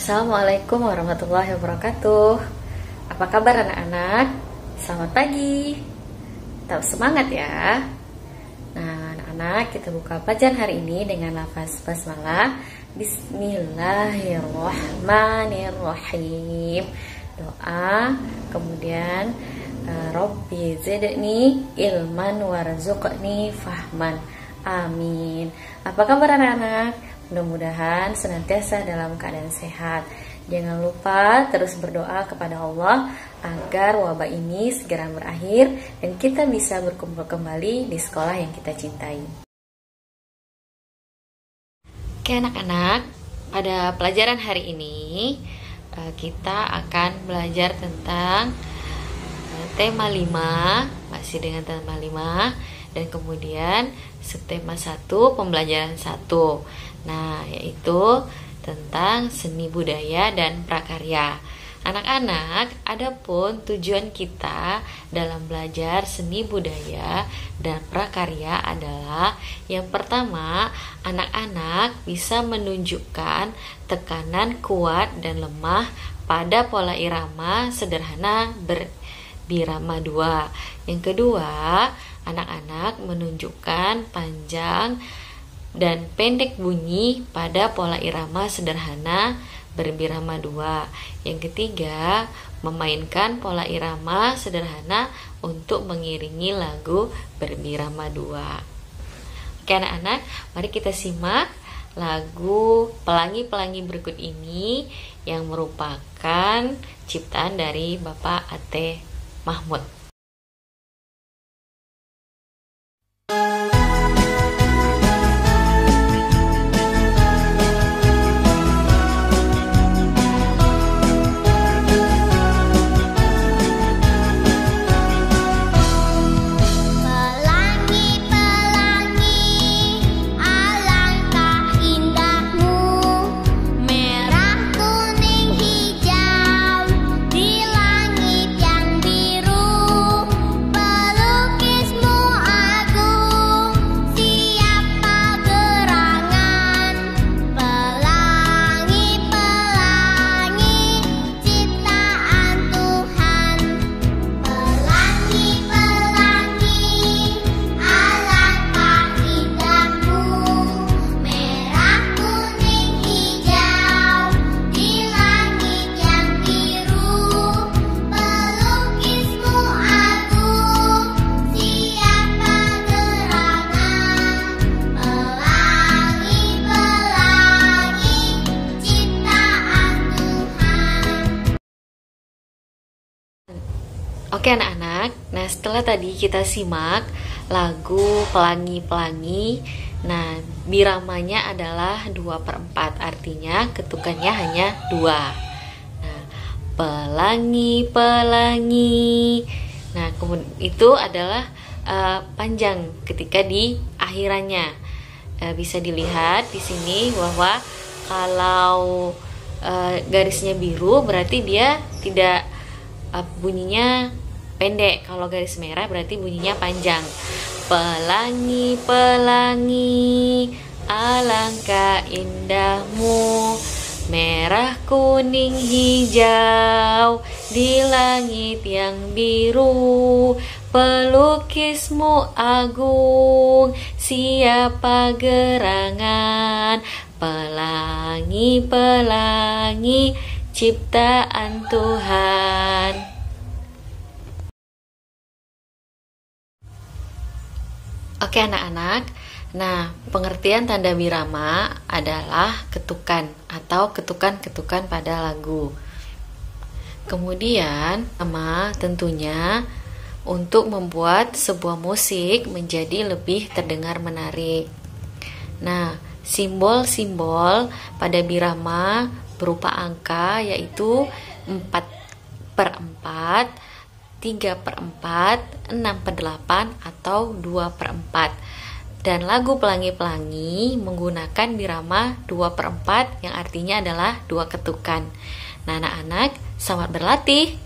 Assalamualaikum warahmatullahi wabarakatuh. Apa kabar anak-anak? Selamat pagi. Tetap semangat ya. Nah anak-anak, kita buka pelajaran hari ini dengan lafaz basmalah. Bismillahirrahmanirrahim. Doa, kemudian Robbi zidni ilman warzuqni fahman. Amin. Apa kabar anak-anak? Mudah-mudahan senantiasa dalam keadaan sehat. Jangan lupa terus berdoa kepada Allah agar wabah ini segera berakhir dan kita bisa berkumpul kembali di sekolah yang kita cintai. Oke anak-anak, pada pelajaran hari ini kita akan belajar tentang tema 5, masih dengan tema 5, dan kemudian subtema 1, pembelajaran 1. Nah, yaitu tentang seni budaya dan prakarya. Anak-anak, adapun tujuan kita dalam belajar seni budaya dan prakarya adalah yang pertama, anak-anak bisa menunjukkan tekanan kuat dan lemah pada pola irama sederhana berbirama 2. Yang kedua, anak-anak menunjukkan panjang dan pendek bunyi pada pola irama sederhana berbirama 2. Yang ketiga, memainkan pola irama sederhana untuk mengiringi lagu berbirama 2. Oke anak-anak, mari kita simak lagu Pelangi-Pelangi berikut ini yang merupakan ciptaan dari Bapak Ate Mahmud. Oke anak-anak, nah setelah tadi kita simak lagu Pelangi-Pelangi, nah biramanya adalah 2/4, artinya ketukannya hanya 2. Nah, pelangi-pelangi, nah kemudian itu adalah panjang ketika di akhirannya. Bisa dilihat di sini bahwa kalau garisnya biru berarti dia tidak bunyinya pendek, kalau garis merah berarti bunyinya panjang. Pelangi-pelangi, alangkah indahmu, merah kuning hijau di langit yang biru, pelukismu agung, siapa gerangan, pelangi-pelangi ciptaan Tuhan. Oke anak-anak, nah pengertian tanda birama adalah ketukan atau ketukan-ketukan pada lagu. Kemudian tentunya untuk membuat sebuah musik menjadi lebih terdengar menarik. Nah, simbol-simbol pada birama berupa angka yaitu 4/4, 3/4, 6/8 atau 2/4. Dan lagu Pelangi-Pelangi menggunakan birama 2/4 yang artinya adalah 2 ketukan. Nah anak-anak, selamat berlatih.